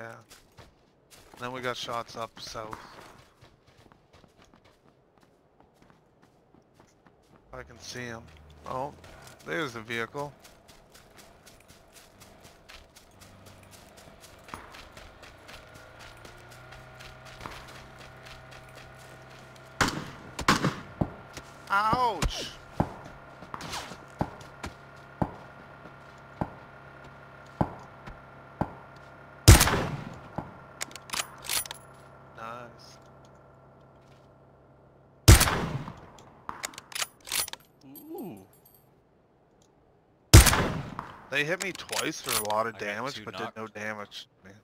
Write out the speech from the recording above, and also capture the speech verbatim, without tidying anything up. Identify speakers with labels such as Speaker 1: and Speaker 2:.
Speaker 1: Yeah. And then we got shots up south. I can see him. Oh, there's the vehicle. Ouch! Nice.
Speaker 2: Ooh.
Speaker 1: They hit me twice for a lot of
Speaker 2: I got
Speaker 1: damage,
Speaker 2: two
Speaker 1: but
Speaker 2: knocked.
Speaker 1: did no damage. Man.